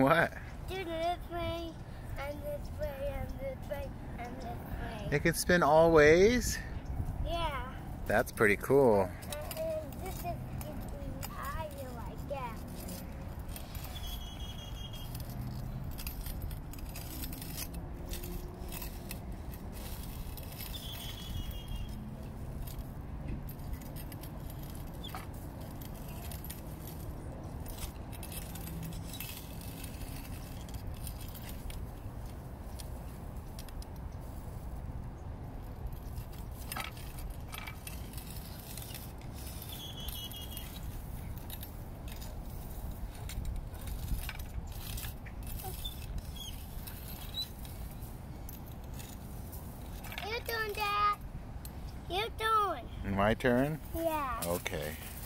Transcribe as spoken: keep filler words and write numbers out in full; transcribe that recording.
What? Do this way, and this way, and this way, and this way. It can spin all ways? Yeah. That's pretty cool. And, and this is getting higher like that. You doing that? You doing? My turn? Yeah. Okay.